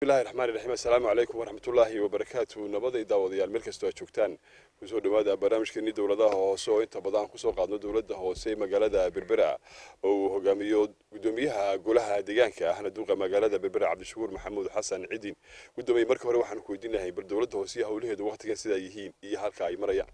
الله الرحمن الرحيم السلام عليكم ورحمة الله وبركاته نبض داوديال meel kasta aad joogtaan ku soo dhawaada barnaamijkeeni dawladaha hoose oo inta badan ku soo qaadno dawladda hoose magaalada Berbera oo uu hogaamiyo gudoomiyaha golaha deegaanka ahna duqa magaalada Berbera Cabdishakuur Maxamuud Xasan Cidin gudoomiye markii hore waxaan ku weydiinahay bar dawladda hoose hawlaheedu waqtigan sida ay yihiin iyo halka ay marayaan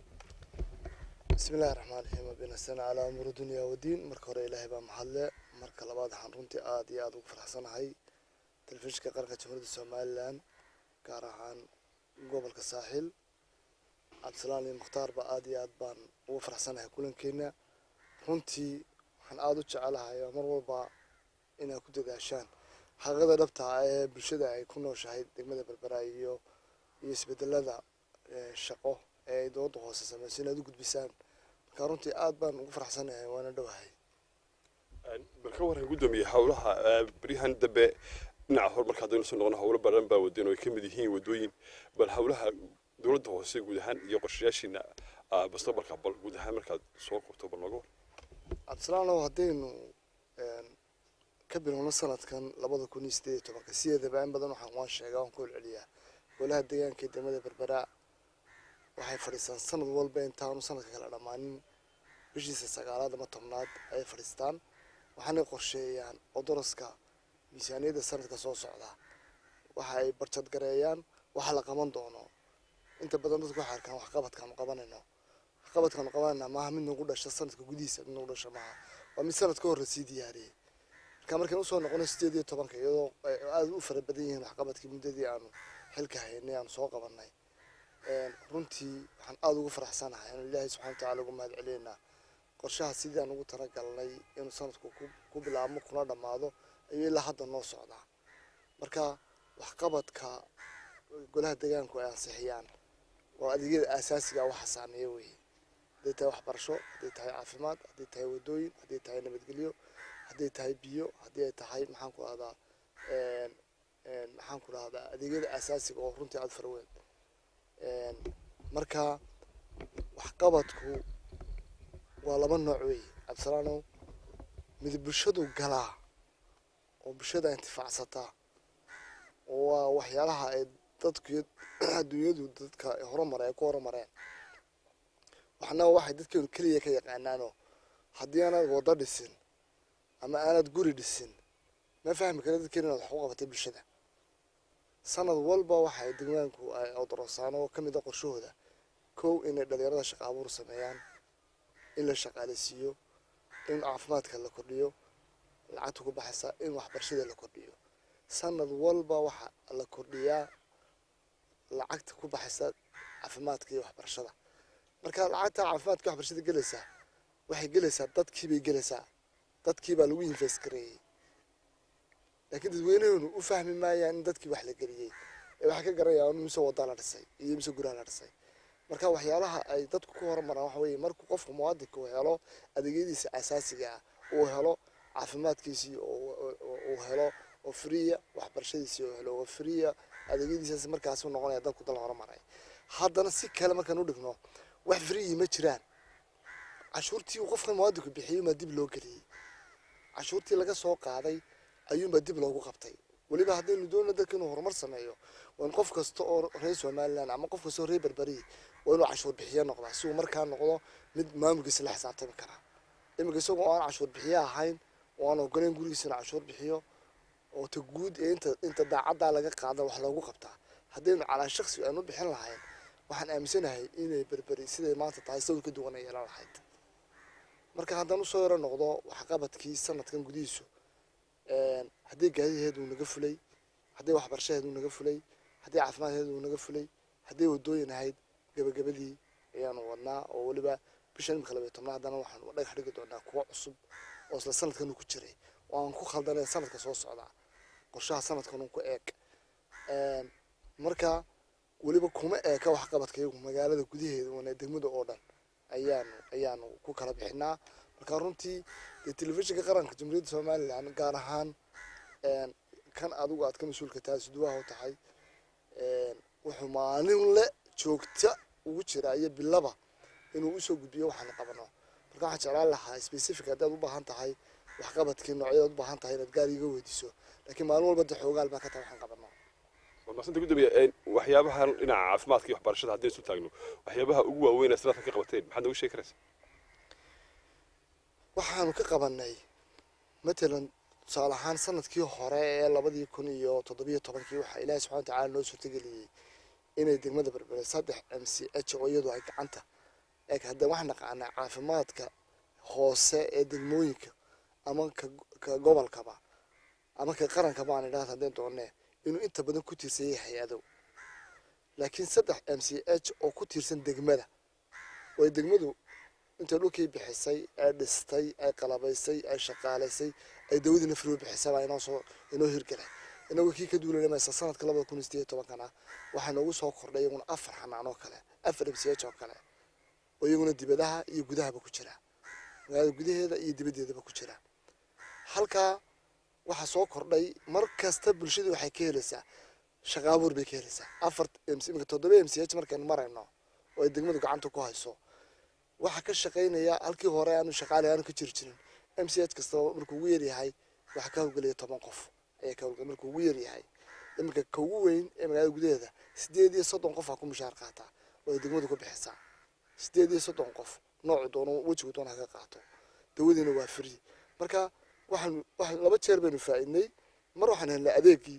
بسم الله الرحمن الرحيم بين السنة على أمور الدنيا والدين مركور إلهي بمحله مركل بعض حنرنتي آدي آدو فرحسن هاي تلفيش كقرقة جمهورية الصومال كارهان قبل كساحل عبد السلام المختار بآدي آدبان وفرحسن هاي كلن كينا رنتي حن آدو تشعلها يا مرور با إنا كنت داشان حقيقة ربطها بالشدة يكونوا شهيد دقمة بالبرايو يثبت لنا الشقو ay doodo hoose sameeyeen aad u gudbisaan marka runtii aad baan ugu faraxsanahay waana dhawahay marka waran gudoomiye hawlaha barihan dambe dhinaca horumarka hadaynu soo noqono hawlo badan baa wadeen oo ay kamid yihiin wadooyin bal hawlaha dawladda hoose guud ahaan iyo qorshayaashiina mustaqbalka bal guud ahaan marka soo qabto bal nagu absalaano hadaynu ka bilowno sanadkan 2018 sideedaba in badan waxaan sheegaa ku celiyaa golaha deegaanka degmada Berbera waxay fadhiistaan sanad walba intaanu sanadka kala dhamaanin bishiisa sagaalaad ama tobnaad ay fadhiistaan waxaana qorsheeyaan odoroska miisaaniyada sanadka soo socda waxa ay barjad gareeyaan waxa la qaban doono inta badan dadku waxay arkaan wax qabadkan qabanayna maaha mid nagu dhashay sanadka gudihiisa mid nagu dhashay maaha waa mid sanadka hore sii diyaariyay marka u soo noqono 18 iyadoo aad u fara badan yihiin wax qabadkii muddadii aanu xilka haynay aan soo qabanay runtii waxaan aad ugu faraxsanahay in Ilaahay subhanahu wa ta'ala ugu mahad celeena qorshaha sidii aan ugu talagalnay in sanadku ku bilaabmo kuna dhamaado ayay la hadda noo socdaa marka wax qabadka golaha deegaanku ay ansixiyaan waa adeegyada aasaasiga ah waxa saameeyo weey haday tahay waxbarasho haday tahay caafimaad haday tahay wadooyin haday tahay nabadgelyo haday tahay biyo haday tahay maxaan ku raahdaa adeegyada aasaasiga oo runtii aad farweyn marka wax qabadku waa laba nooc weey absalaano mid bulshadu galaa oo bulshada intifaacsata oo waxyaalaha ay dadku adduunyadu dadka horumareen ku horumareen waxna waxay dadku kaliya ka yaqaanaano haddii aanad wada dhisin ama aanad guri dhisin ma fahmi karo dadkeena wax u qabatay bulshada sanad walba waxay deegaanku ay odorosaan oo kamid ah qorshahooda koow inay dhalinyarada shaqo abuur sameeyaan in la shaqaaleysiiyo in caafimaadka la kordhiyo lacagta ku baxaysa in waxbarashada la kordhiyo sanad walba waxa la kordhiyaa lacagta ku baxaysa caafimaadka iyo waxbarashada marka lacagta caafimaadka iyo waxbarashada galaysa waxay galaysaa dadkii baa lagu invest gareeyay laakiin dadweynuhu u fahmi maayaan in dadkii wax la galiyay waxa ka garayaan mise wada la dhisay iyo mise guraan la dhisay marka waxyaalaha ay dadku ku horumaraan waxa weeye markuu qofku muwaadinka uu helo adeegyadiisa aasaasiga ah uu helo caafimaadkiisa uu helo oo free waxbarashadiisa uu helo oo free adeegyadiisa markaas uu noqonaya dadku dal horumaray haddana si kale markaan u dhigno wax free ma jiraan cashuurtii qofka muwaadinku bixiyo ma dib loo galiyay cashuurtii laga soo qaaday ayuunba dib loogu qabtay waliba haddaynu doonno dadka inuu horumar sameeyo waa in qof kasta oo reer Soomaaliland ama qof kasta oo reer Berberi waa inuu cashuur bixiyo noqdaa si uu markaa noqdo mid maamulkiisa la xisaabtami kara imika isagoo aan cashuur bixiyo ahayn oo aan ogoleyn gurigiisa cashuur bixiyo oo ta guud inta daacadda laga qaado wax loogu qabtaa haddaynu calaa shakhsi aanu bixin lahayn waxaan aaminsanahay inay Berberi siday maanta tahay sawir ka duwan ay yeelan lahayd marka haddaan u soo yaro noqdo wax qabadkii sanadkan gudihiisa haddii gaadiheedu naga fulay haddii waxbarashadeedu naga fulay haddii caafimaadkeedu naga fulay haddii wadooyin ahayd gabagabadii ayaanu wadnaa oo waliba bishan 12 haddana waxaan dhagax dhigi doonaa kuwa cusub oo isla sanadkan ku jiray oo aan ku khaldanay sanadka soo socda qorshaha sanadkan ku eeg marka waliba kuma eeka wax qabadkaygu magaalada gudaheeda oo degmada oo dhan ayaanu ku kala bixinaa marka runtii telefishinka qaranka Jamhuuriyadda Soomaaliland gaar ahaan kan adigu aad ka mas'uulka tahay suduwaha u tahay wuxuu maalin la joogta ugu jiraaya bilaba inuu u soo gudbiyo waxaan qabano marka waxaan jeclaan lahaa specific hadaad u baahan tahay wax qabadkii noocyada u baahan tahay inaad gaar iga weydiiso laakiin maalin walba xoogaal baa ka tahay waxaan qabano maasanta gudoomiye waxyaabahan dhinaca caafimaadka iyo waxbarashada haddii isu taagno waxyaabaha ugu waaweyn ee sanadkan ka qabateen maxaad noogu sheegi karaysaa waxaanu ka qabanay matalan tusaale ahaan sanadkii hore ee 2017 waxaa ilaahay subxaana watacaala noo suurtageliyey inay degmada Berbera 3 MCH oo iyadu ay gacanta hadda waxaan naqaanaa caafimaadka hoose ee degmooyinka ama ka gobolkaba ama ka qarankaba aan idhaahdo haddeen doonee inuu inta badan ku tiirsan yahay hay-ado laakiin 3 MCH oo ku tiirsan degmada way degmadu inta dhulkii bixisay ay dhistay ay qalabaysay ay shaqaalaysay ay dawladina furu bixisay baa inoo hirgalay inagu kii ka duulanay sanadka 2018 waxaa noogu soo kordhay iyaguna 4 xanaan oo kale 4 MCH oo kale oo iyaguna dibadaha iyo gudahaba ku jira magaalada gudaheeda iyo dibadeedaba ku jira halka waxa soo kordhay mar kasta bulshadu waxay ka helaysaa shaqo abuur bay ka helaysaa 4 MCH 7 MCH markaan marayno oo degmadu gacanta ku hayso waxa ka shaqeynaya halkii hore aanu shaqaale aan ka jirin MCH kasta markuu ugu yar yahay waxa ka hawlgalaya 10 qof ayaa ka hawlgalay markuu ugu yar yahay iminka ka ugu weyn ee magaalada gudaheeda 8 qof ku mushaar qaata oo degmadu ku bixisaa 8 qof nooc doono wajiga doona ka qaato dawadina waa free marka waxaan laba jeer baynu faa'iidnay mar waxaan helnay adeegii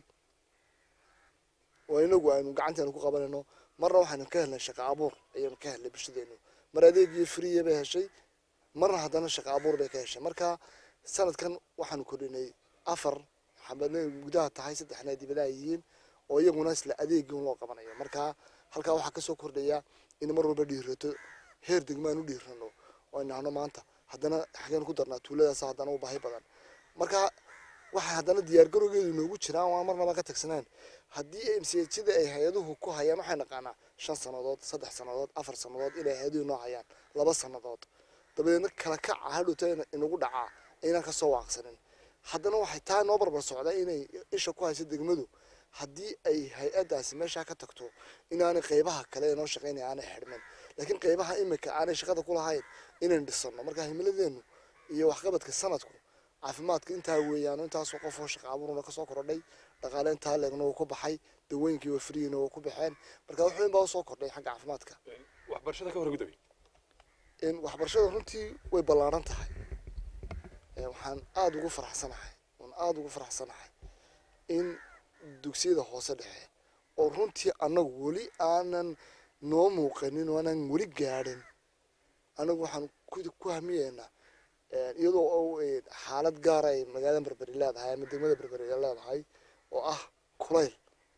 oo inagu aanu gacanteena ku qabanayno marna waxaan ka helnay shaqo abuur ayaan ka helnay bulshadeenu mar adeegii free bay heshay marna haddana shaqo abuur bay ka heshay marka sanadkan waxaan kordhinay 4 xabadna gudaha tahay 3 dibadaha yihiin oo iyaguna isla adeegii loo qabanayo marka halka waxa ka soo kordhaya in mar walba dhiirato heer degmaan u dhiirano oo inaano maanta haddana xageen ku darnaa tuuladaas haddana u baahi badan marka waxa haddana diyaar garowgeedu noogu jiraan waa marnaba ka tagsanaan haddii MCH-da ay hay-aduhu ku hayaan waxay naqaanaa 5 sanadood 3 sanadood 4 sanadood inay hay-aduhu noo hayaan 2 sanadood dabadeedna kala kaca hadhowta inagu dhacaa inaan ka soo waaqsanin haddana waxay taa noo barbar socdaa inay isha ku hayso degmadu haddii ay hay-adaasi meesha ka tagto inaanay qaybaha kale ee noo shaqeynaya aanay xidhmin laakiin qaybaha imika aanay shaqada ku lahayn inaan dhisano marka himiladeenu iyo waxqabadka sanadku caafimaadka intaa weeyaan intaas oo qof oo shaqo abuurna ka soo kordhay dhaqaale intaa leegna uu ku baxay dawooyinkii waa free-na uu ku baxeen marka wax weyn baa soo kordhay xagga caafimaadka waxbarashada ka hor gudoomiye in waxbarashada runtii way ballaaran tahay waxaan aad ugu faraxsanahay in dugsiyada hoose dhexe oo runtii anagu weli aanan noo muuqanin oo aanan weli gaadhin anagu waxaan ku hamiyeynaa iyadoo xaalad gaar ay magaalada Berbera leedahay ama degmada Berbera leedahay oo ah kulayl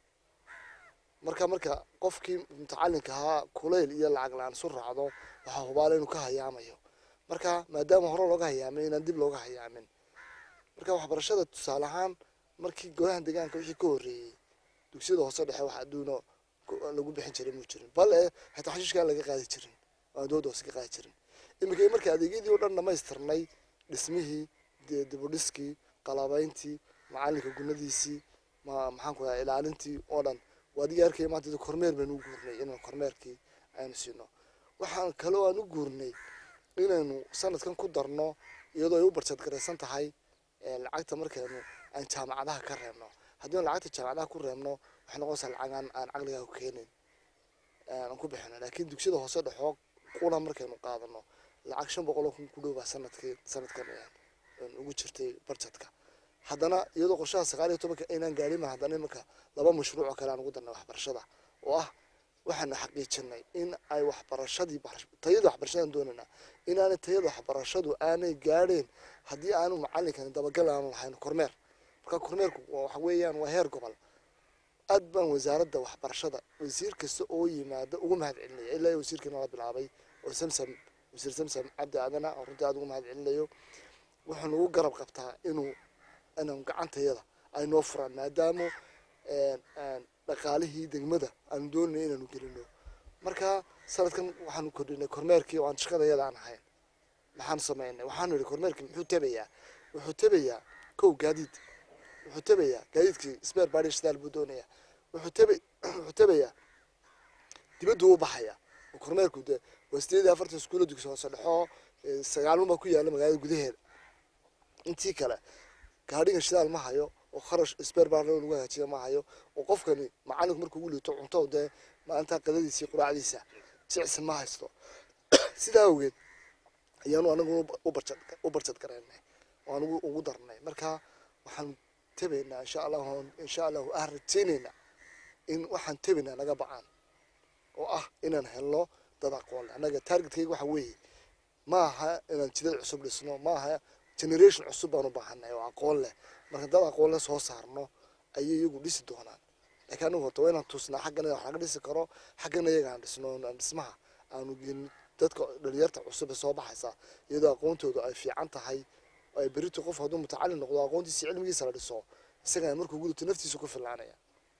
marka qofkii mutacallinka ahaa kulayl iyo lacag la'aan soo raacdo waxa hubaal inuu ka hayaamayo marka maadaama hore looga hayaamay inaan dib looga hayaamin marka waxbarashada tusaale ahaan markii golaha deegaanka wixii ka horeeyay dugsiyada hoose dhexe waxa aduuno lagu bixin jiray ma jirin bal xitaa xashiishka laga qaadi jirin oo dowladda hoose ka qaadi jirin imika markii adeegyadii oo dhan dhamaystirnay dhismihii dib u dhiskii qalabayntii macalinka gunadiisii maxaan ku raacay ilaalintii oo dhan waadiga arkay maanta kormeer baan u guurnay inaan kormeerkii aynu siino waxaan kale oo aan u guurnay inaynu sanadkan ku darno iyadoo ay u barjad garaysan tahay lacagta markaynu aan jaamacadaha ka reebno haddii lacagta jaamacadaha ku reebno waxay noqonaysaa lacag aan caqliga ku keenin aan ku bixino laakiin dugsiyada hoose dhexoo kuna markaynu qaadano lacag 500 ku dhow baa sanadkan ugu jirtay barjadka haddana iyadoo qorshaha 19 inaan gaarin ma haddana marka laba mashruuc oo kale aan ugu darnay waxbarashada oo ah waxaan xaqiijinay in ay waxbarashadii tayada waxbarashada doonana in aan tayada waxbarashadu aanay gaareen haddii aanu macalinkan dabagal aan lahayn kormeer marka kormeerku waxa weeyaan waa heer gobol aad baan wasaaradda waxbarashada wasiir kasta oo yimaado ugu mahadcelinay ilaa wasiirkana la bilaabay oo wasiir Samsam Cabdi Adana oo runtii aad ugu mahadcelinayo waxaan ugu garab qabtaa inuu gacantayada ay noo furaan maadaama dhaqaalihii degmada aan doonay inaanu gelino marka sanadkan waxaan kordhinay kormeerkii oo aan shaqadayada aan ahayn maxaan sameynay waxaan niri kormeerkii wuxuu tabayaa kow gaadiidkii spare body shidal buu doonayaa wuxuu tabayaa dibaddu u baxaya kormeerku de waa 48 iskuulo dugsi hoose dhexo 9 ku yaala magaalada gudaheeda intii kale gaadhiga shidaal ma hayo oo kharash spare bar lagu hagaajiyo ma hayo oo qofkani macalinku markuu ugu liito cunto dee maanta qadadiisa quraacdiisa jicsi ma haysto sidaa awgeed ayaanu anagu u barjad garaynay oo anagu ugu darnay marka waxaan tabaynaa insha allahu aan rajaynaynaa in waxaan tabaynaa naga bacaan oo ah inaan helno dad aqoon leh annaga targetkayga waxa weeye ma aha inaan jidad cusub dhisno ma aha generation cusub baan u baahanay oo aqoon leh marka dad aqoon leh soo saarno ayay iyagu dhisi doonaan laakiin anigu horta waa inaan tusnaa xaggana wax laga dhisi karo xaggana iyaga aan dhisno aan dhismaha aanu gelin dadka dhalinyarta cusub ee soo baxaysa iyadoo aqoontoodu ay fiican tahay ay berito qof hadduu mutacallim noqdo aqoontiisa cilmigiisa la dhiso isaga markuu gudubto naftiisa ku filaanaya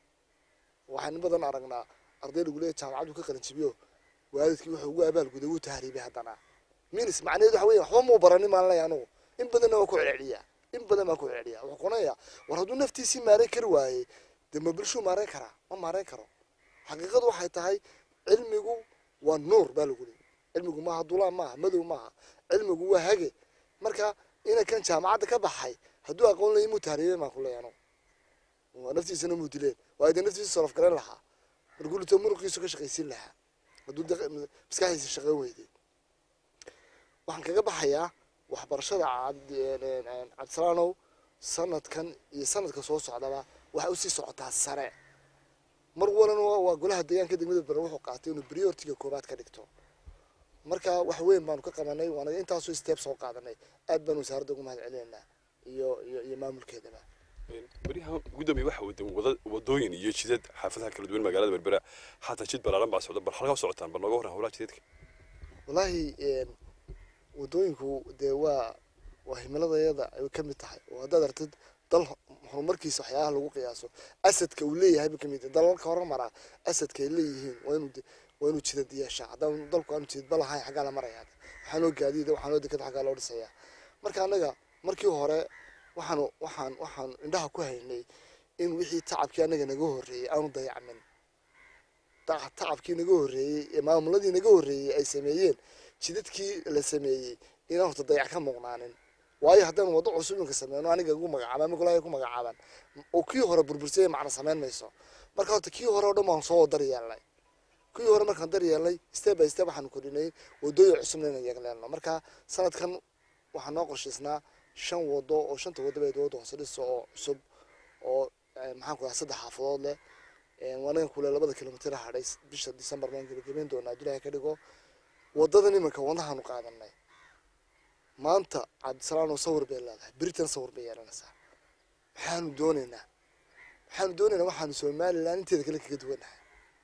waxaan badan aragnaa arday lagu leeyahay jaamacadu ka qalin jabiyo waalidkii wuxuu ugu abaalguday wuu tahriibay haddana minis macnaheedu waxa weeye waxba muu baranin maan leeyahay anugu in badanna waa ku celceliyaa wuxuu qonayaa war hadduu naftiisii maareyn kari waayey dee ma bulshuu maareyn karaa ma maareyn karo xaqiiqadu waxay tahay cilmigu waa nuur baa lagu leeyahay cilmigu maaha dulaan maaha madow maaha cilmigu waa hage marka inankan jaamacadda ka baxay hadduu aqoon leeyahay muu tahriibay maan ku leeyahay anugu naftiisana muu dileen waa idin naftiisa solof garan lahaa markuu lito muruqiisu ka shaqaysiin lahaa hadduu maskaxdiisa shaqo weyday waxaan kaga baxayaa waxbarashada cabdisalaanow sanadkan iyo sanadka soo socdaba waxay usii socotaa sare mar walana waa golaha deegaanka degmada Berbera wuxuu qaatay inuu priority-ga koobaad ka dhigto marka wax weyn baanu ka qabanay waana intaasoo step soo qaadanay aad baan wasaaradda ugu mahad celinaynaa iyo maamulkeedaba bariha gudoomiye waxa wadooyin iyo jidad xaafadaha kala duwan magaalada Berbera xataa jid balaaran baa socda bar halka socotaan bar nooga waran hawlaha jidadka wallahi wadooyinku dee waa himiladayada ay ka mid tahay oo haddaad aragtid dal horumarkiisa waxyaalaha lagu qiyaaso asadka uu leeyahay ba ka mid dalalka horumara asadka ay leeyihiin waa inuu jidad yeeshaa haddaan dalku aanu jidad balahayn xaggaa la marayaa waxaanoo gaadiida waxaanoo dekada xaggaa loo dhisayaa marka annaga markii hore waxaan indhaha ku haynay in wixii tacabkii annaga naga horreeyey aanu dayacmin tacabkii naga horreeyey ee maamuladii naga horreeyey ay sameeyeen jidadkii la sameeyey inaan horta dayac ka muuqnaanin waayo haddaan waddo cusub inka sameyno aniga ugu magacaaba ama golahaya ku magacaabaan oo kii hore burbursay macna samayn mayso marka horta kii hore oo dhan baan soo daryeelnay kii hore markaan daryeelnay step by step waxaan kordhinay waddooyin cusubna inaan yeegleelno marka sanadkan waxaan noo qorshaysnaa 5 waddo oo 5 waddo bay dowladda hoose dhiso oo cusub oo maxaan ku dhahaa 3 xaafadood leh waanagan kule 2 kilomitir hadhay bisha December baan gabagabeyn doonaa Abdullaahi ka dhigo waddadan imanka wadnahaanu qaadanay maanta cabdisalaanow sawir bay leedahay beritan sawir bay yeelanaysaa waxaanu doonaynaa waxaanu Somaliland inteeda kale kaga duwanahay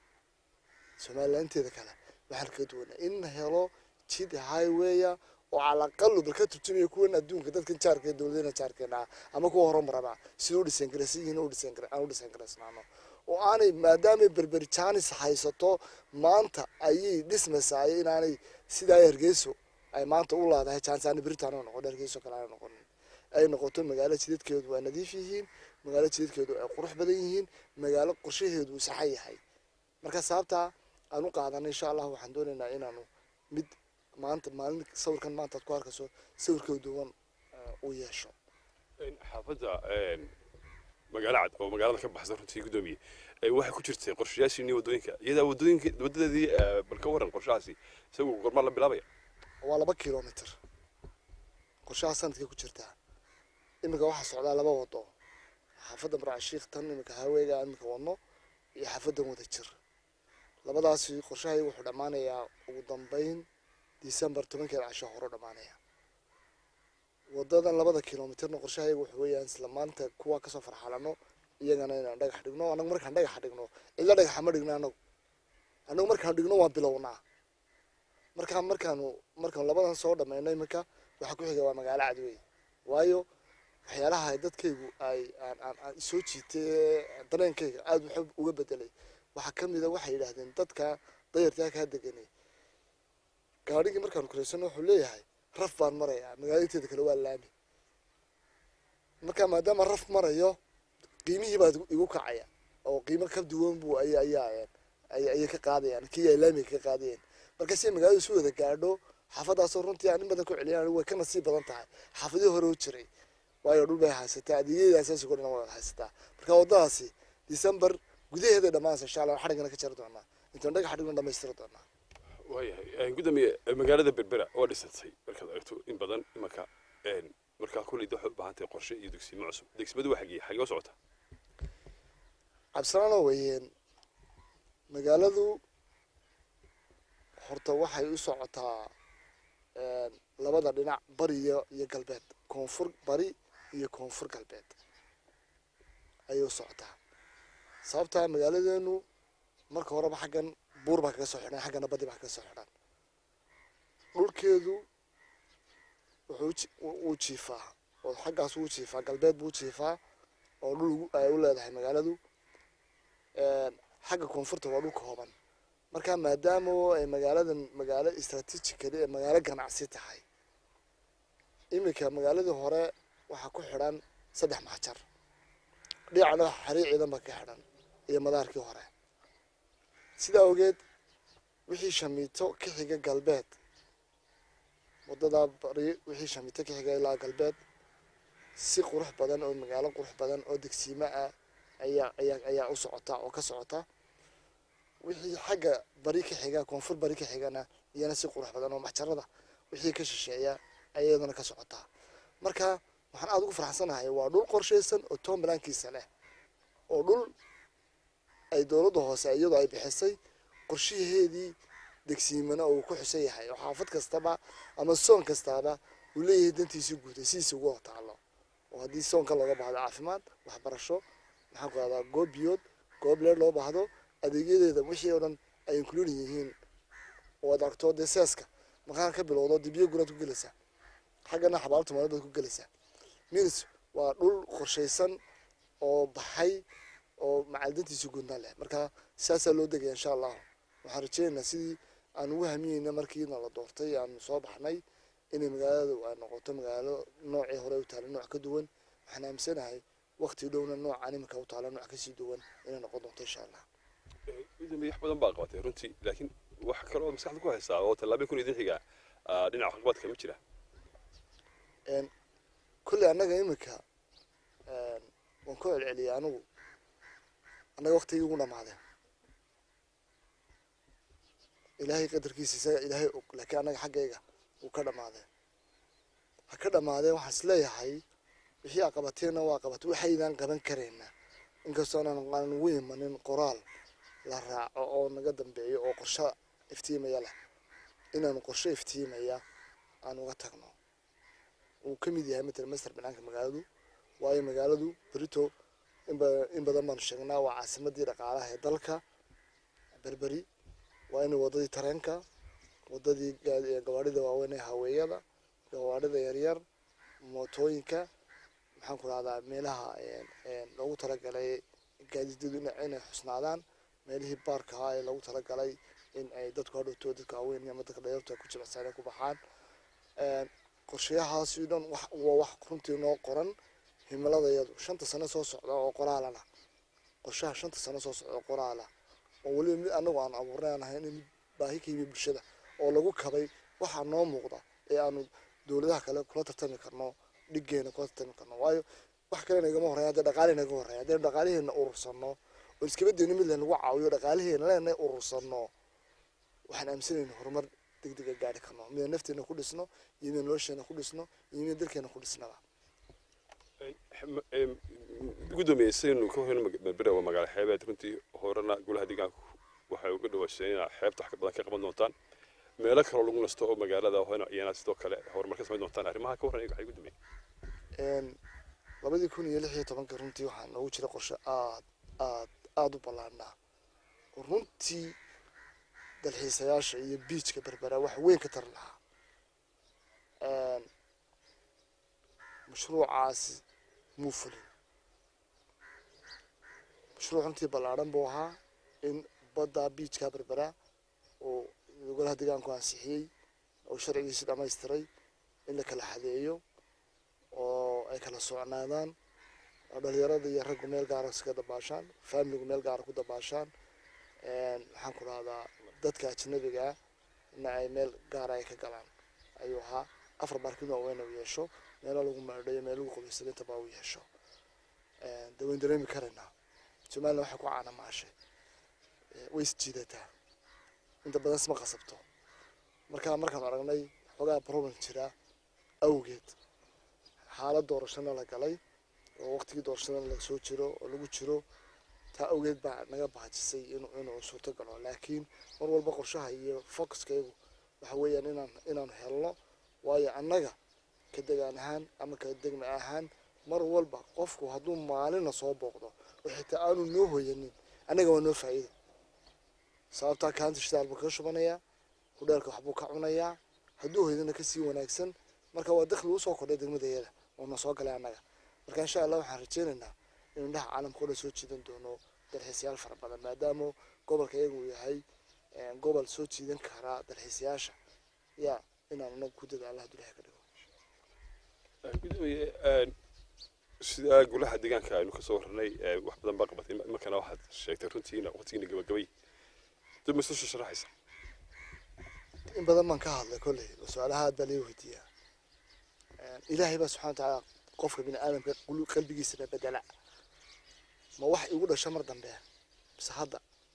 waxaan kaga duwanaa in helo jid highway oo cala aqal dalka turjumayo kuwan adduunka dadkan jaarka dawladana jaarkeena ama kuwa horumaraba sidoo dhisan garasiin oo dhisan garasnaano oo aanay maadaama Berberi Jaanis haysato maanta ayay dhismaysaa inaanay sida Hargeysa ay maanta u laadahay Jaanisaan Baritaan oo noqon Hargeysa kala noqon ay noqoto magaalo jidadkeedu waa nadiif yihiin magaalo jidadkeedu ay qurux badan yihiin magaalo qorshaheedu sax yahay marka sababta aan u qaadanay insha Allah waxaan doonaynaa inaanu mid maanta maalin sawirkan maanta ku arkayso sawirka duwan oo yeesho xaafada magaalada oo magaalada ka baxsan runtii gudoomiye waxay ku jirtay qorshayaashii wadooyinka iyada wadadii balka waran qorshahaasi isagu gorma la bilaabay waa 2 kilomitir qorshaha sanadka ku jirta imika waxa socda 2 wado xaafada Barashiikh tan imika hawayga imika wadno iyo xaafada wada jir labadaasi qorshahay wuxuu dhamaanayaa ugu dambeyn December 10 casho hore dhamaanaya wadadan 2 kilomitirna qorshahay wuxuu weeyaan isla maanta kuwa ka soo farxalano iyagana inaan dhagax dhigno anagu markaan dhagax dhigno ila dhagax ma dhigno anagu markaan dhigno waan bilownaa markaan labadan soo dhameynay marka waxa ku xiga waa magaalo cadweey waayo waxyaalaha dadkaygu ay aan soo jiitay dareenkayga aad wuxuu uga bedelay waxa kamid ah waxay yiraahdeen dadka dayarta ka deganay gaarigii markaan kureysano wuxuu leeyahay raf baan marayaa magaalada kale waa laami marka maadaama raf marayo qiimihii baa igu kacaya oo qiimo ka duwan buu ay ka qaadayaan kii ay laami ka qaadayeen marka si magaalada soo wada gaadho xaafadaas runtii aan badan ku celiyaan way ka nasiib badan tahay xaafadii hore u jiray waayo dhul bay haysataa adeegyada asaasiga oo dhan waa haysataa marka waddadaasi December gudaheeda dhamaanaysa insha Allah xarigana ka jari doonaa intaan dhagax xarigana dhamaystiri doonaa waayahay gudoomiye magaalada berbera oo dhisatay markaad aragto in badan imanka markaa kulli waxay u baahan tahay qorshe iyo dugsiimo cusub dugsimadu waa xagee u socota cabsanaana weeyeen magaaladu horta waxay u socotaa labada dhinac bari iyo galbeed koonfur bari iyo koonfur galbeed ayuu socotaa sababta magaaladeenu marka horeba xaggan buur baa kaga soo xidhan xaggana badi baa kaga soo xidhan dhulkeedu wuxuu jiifaa oo xaggaas uu jiifaa galbeed buu jiifaa oo dhul ay u leedahay magaaladu xagga koonfurta waa dhul kooban marka maadaama ay magaaladan magaalo istaraatiijikali ee magaalo ganacsi tahay iminka magaaladii hore waxaa ku xidhan 3 maxjar dhinacna xariiq ciidan baa ka xidhan iyo madaarkii hore sidaa ogeed wixii shamiito ka xiga galbeed waddada bari wixii shamiito ka xiga ilaa galbeed si qurux badan oo magaalo qurux badan oo degsiimo ah ayaa u socota oo ka socota wixii xagga bari ka xiga koonfur bari ka xigana iyana si qurux badan oo maxjarada wixii ka shisheeya ayadana ka socota marka waxaan aad ugu faraxsanahay waa dhul qorsheysan oo toombalankiisa leh oo dhul ay dawladda hoose iyadoo ay bixisay qorshaheedii degsiimana uu ku xusan yahay oo xaafad kastaba ama soon kastaba uu leeyahay dantiisa guud sidiisa ugu taalo oo haddii soonka looga baahdo caafimaad waxbarasho maxaa ku ahdaa goob biyood goob leer loo baahdo adeegyadeeda wixii oo dhan ay include yihiin oo aad aragto deeseeska markaan ka bilowdo dibiyo guraad ku gelaysaa xaggana xabaalta maalbaad ku gelaysaa minis waa dhul qorsheysan oo baxay oo macaldantiisa guudna leh marka saasaa loo degaya insha Allah waxaan rajeynaynaa sidii aan ugu hamiyeyna markiina la doortay aan soo baxnay inay magaaladu ay noqoto magaalo noocii hore u taala nooc ka duwan waxaan aaminsanahay waqti dhowna noocan iminka u taala nooc ka sii duwan inay noqon doonto insha Allah wax badan baa qabatay runtii laakiin wax kale oo maskaxda ku haysaa oo tallaabo kun idin xiga dhinaca waxqabadka ma jira kulli annaga iminka waan ku celceliyay anigu annaga waqtigii ugu dhamaaday ilaahay qadarkiisa isaga ilaahay og laakiin annaga xaggayga wuu ka dhamaaday ha ka dhamaadee waxaan isleeyahay wixii aa qabateena waa qabatay waxaydaan qaban karayna inkastoo aan ugu imanin qoraal la raaco oo naga dambeeyo oo qorshe iftiimaya leh inaanu qorshe iftiimaya aan uga tagno uu ka mid yahay matal master banaanka magaaladu waayo magaaladu berito in badan baan sheegnaa waa caasimadii dhaqaalaha ee dalka berberi waa in wadadii tareenka wadadii gawaarida waaweyn ee haweeyada gawaarida yaryar mootooyinka maxaan ku rahdaa meelaha loogu talagalay gaadiidadu inay xusnaadaan meelihii baarka ahaa ee loogu talagalay in ay dadku hadhowto dadka waaweyn ama dadka dhalinyarta ku jimicsan ku baxaan qorshayahaasi dhan waa wax runtii noo qoran himiladayadu 5 sano soo socda oo qoraalana qorshaha 5 sano soo socda oo qoraala oo wali mid anagu aan abuurnaanahay in baahi ka yimid bulshada oo lagu kabay waxa noo muuqda ee aanu dawladaha kale kula tartami karno dhigeena kula tartami karno waayo wax kale nagama horeeya dhaqaale naga horeeya dhaqaaleheena urursano oo iskaba deeno mid lagu caawiyo dhaqaaleheena leenay urursano waxaan aaminsanaynaa horumar degdeg ah gaari karno mid nafteena ku dhisno iyo mid nolosheena ku dhisno iyo mid dalkeena ku dhisnaba gudoomiyeysaynu ka horreyn berbera waa magaalo xeebeed runtii horena golaha deegaanku waxay uga dhawaasheen xeebta wax ka badan ka qaban doontaan meelo kale lagu nasto oo magaalada hoyna iyana sidoo kale horumar ka samayn doontaan arrimaha ka horreyn waxay gudoomiye 2016 runtii waxaa noogu jira qorshe aad u ballaarnaa runtii dalxiisayaasha iyo beachka berbera wax weyn ka tar lahaa mashruucaasi muu fulin mashruuc runtii ballaaran buu ahaa in badda beachka berbera oo golaha deegaanku ansixiyey oo sharcigiisi dhammaystiray in la kala xadeeyo oo ay kala socnaadaan dhalinyarada iyo raggu meel gaara iska dabaashaan faamiligu meel gaara ku dabaashaan maxaan ku rahdaa dadka ajnabiga in ay meel gaara ay ka galaan ayuu ahaa 4 baarkin oo weyn oo yeesho meelo lagu maadhayo meel lagu qabaysto inta baa u yeesho daweyn dareemi karaynaa Somaliland waxay ku caanamaashay way isjiidataa inta badan isma qasabto markaan aragnay xogaa problem jira awgeed xaalad doorashada la galay oo waqtigii doorashada la soo jiro oo lagu jiro taa awgeed baa naga baajisay inuu suurto galo laakiin mar walba qorshaha iyo focuskaygu waxa weeyaan inaan helno waayo annaga ka degaan ahaan ama ka degma ahaan mar walba qofku hadduu maalina soo booqdo oo xitaa aanu noo hoyanin annaga waa noo faa'iido sababtaa kaanta shidaal buu kaga shubanayaa hudheelka waxbuu ka cunayaa hadduu hoydana kasii wanaagsan marka waa dakhli usoo kordhay degmadayada oo na soo galay annaga marka insha allah waxaan rajaynaynaa in indhaha caalamka oo dhan soo jiidan doono dalxiisayaal fara badan maadaama gobolka iyagu uu yahay gobol soo jiidan karaa dalxiisayaasha yaa inaan anagu ku dadaalo hadduu ilaahay ka dhigo sida golaha deegaanka aynu kasoo warranay wax badan baa qabatay markana waxaad sheegtay runtiina waqtigiina gabagabay dib ma soo sharaxaysa in badan baan ka hadlay kolley su'aalaha aad baa lii weydiiyaa ilaahay baa subxaana watacaala qofka bini aadamka qalbigiisana bedela ma wax igu dhasha mar dambe mise hadda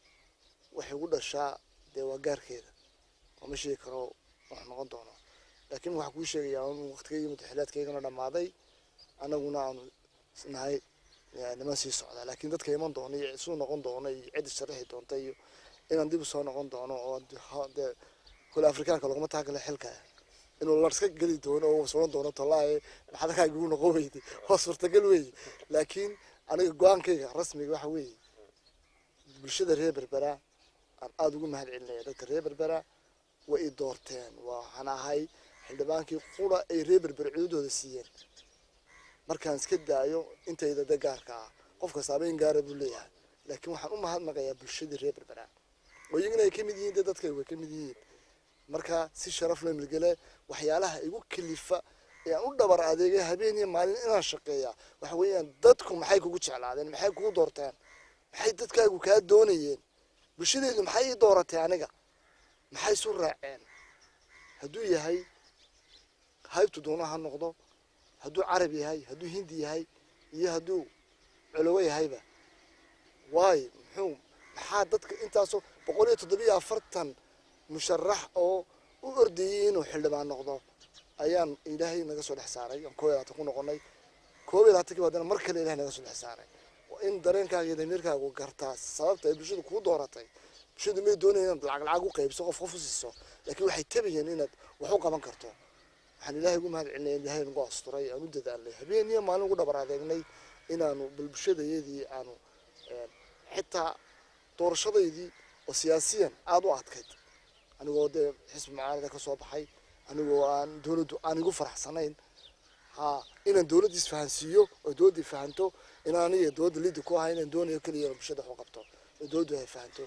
wax igu dhashaa dee waa gaarkeeda oo ma sheegi karo wax noqon doono laakiin waxaan kuu sheegayaa in waqtigayga mutaxilaadkaygana dhammaaday anaguna aanu nahay niman sii socdaa laakiin dadka iman doona iyo isuu noqon doona iyo cid sharaxi doonta iyo inaan dib usoo noqon doono oo dee kule afrikaanka laguma taagala xilka inuu larska geli doono oo suran doono tallaaye maxaad kaa igu noqon weyday waa suurtagal weeye laakiin aniga go-aankayga rasmiga waxa weeye bulshada reer berbera aan aada ugu mahad celinaya dadka reer berbera way i doorteen waxaan ahay xildhibaankii qura ay reer berbera cududooda siiyeen markaan iska daayo intayda de gaarka ah qofka saameyn gaara buu leeyahay laakiin waxaan u mahadnaqayaa bulshadii reer berbera oo iyagana ay ka mid yihiin de dadkay way ka mid yihiin marka si sharaf leh milgale waxyaalaha igu kalifa ee aan u dhabar adeegay habeen iyo maalin inaan shaqeeyaa waxa weeyaan dadku maxay kugu jeclaadeen maxay kugu doorteen maxay dadkaagu kaa doonayeen bulshadeedu maxay ii dooratay aniga maxay isu raaceen hadduu yahay haybtu doona ha noqdo hadduu carab yahay hadduu hindi yahay iyo hadduu colowo yahayba waayo maxaa dadka intaasoo 147 musharax oo u ordayay inuu xildhibaan noqdo ayaan ilaahay naga soo dhex saaray aan 21 ku noqonay 21 baadana mar kale ilaahay naga soo dhex saaray in dareenkaaga iyo damiirkaagu gartaa sababta ay bulshadu kuu dooratay bulshadu may doonayaan lacag u qaybso qof u siiso laakiin waxay tabayeen inaad wax u qaban karto waxaan ilaahay ugu mahad celinay ilaahay nagu asturay aan u dadaalnay habeen iyo maalin ugu dhabar adeegnay inaanu bulshadayadii aanu xitaa doorashadaydii oo siyaasiyan aad u adkayd anigoo dee xisbi mucaarada ka soo baxay anigoo aan dowladdu aan igu faraxsanayn inaan dowladda isfahansiiyo oo dowladda fahanto inaan iyo dowladda liddi ku ahay inaan doonayo keliya bulshada wax u qabto oo dowladdu ay fahanto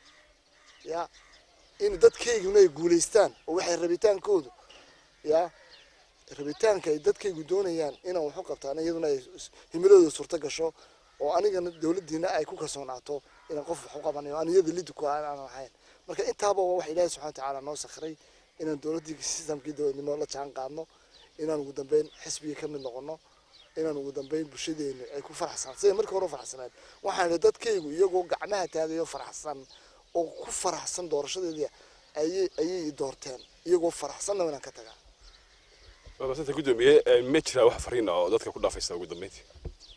ya in dadkayguna ay guulaystaan oo waxay rabitaankoodu ya rabitaanka ay dadkaygu doonayaan inaan wax u qabtaan iyaduna ay himiladooda suurto gasho oo anigana dowladdiina ay ku kalsoonaato inaan qof wax u qabanayo aan iyada liddi ku aan ahayn marka intaaba waa wax ilaahay subxaana watacaala noo sakhiray inaan dowladdii sistamkii dowladnimo la jaan qaadno inaan ugu dambeyn xisbiga ka mid noqono inaan ugu dambeyn bulshadeenu ay ku faraxsan siday markii hore u faraxsanayd waxaan idhi dadkaygu iyagoo gacmaha taagayo faraxsan oo ku faraxsan doorashadeedii ayay doorteen iyagoo faraxsanna inaan ka tagaa وبسنت قدوم يه متر واحد فرينا ضدك كلها في السوق قدوم متر.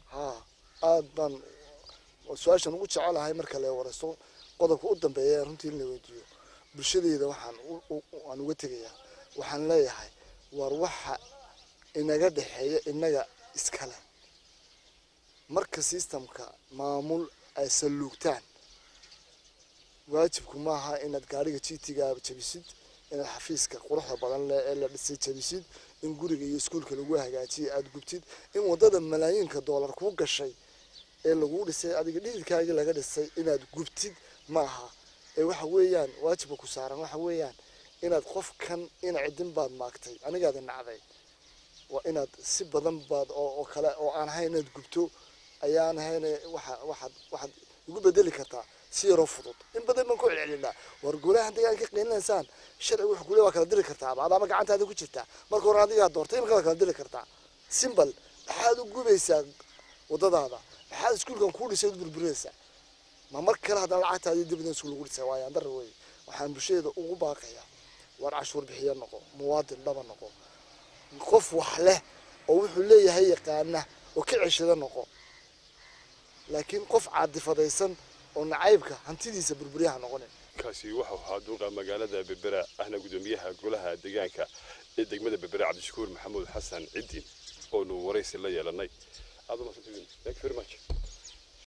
بان والسؤال شنو قلت على هاي مركلة ورسول قدك قدام بيا رنتي اللي وديو بالشدة إذا وحن وأنا قلت ليه وحن لا يحي وروح إن جد حي إن جا إسكالا مركز سيستم كمعمول السلوكتان واجبكم معها إن تقاريك شيء تجاب تبيسد إن الحفيز كقرحة بدل إلا بس تبيسد in guriga iyo iskuulka lagu hagaajiyo aad gubtid in wadada malaayiinka dollar ku gashay ee lagu dhisay adiga dhididkaaga laga dhisay inaad gubtid maaha ee waxa weeyaan waajib ku saaran waxa weeyaan inaad qofkan ina cidin baad maagtay anigaada nacday waa inaad si badan baad oo kale oo aan ahayn inaad gubto ayaan ahayn waxa ugu bedeli kartaa si yar oo fudud in badan man ku celcelinaa war golaha deegaanka qiimeynaysan sharci wuxuu kule waa kala diri kartaa ama gacantaada ku jirta marka hore adiga doortay marka kala diri kartaa simbal maxaad u gubaysaa wadadaada maxaad iskuulkan ku dhisay burburaysaa ma mar kale haddana lacagtaadii dibadda iskuul lagu dhisay waayo andar wey waxaan bulshada ugu baaqayaa war cashuur bixiya noqo muwaadin dhaba noqo qof wax leh oo wuxuu leeyahay yaqaana oo ka ceshada noqo laakiin qof caadifadaysan oo nacaybka hantidiisa burburyaha noqonin kaasi waxa uu ahaa duqa magaalada Berbera ahna gudoomiyaha golaha deegaanka ee degmada Berbera Cabdishakuur Maxamuud Xasan Cidiin oo nu waraysi la yeelanay. Thank you very much.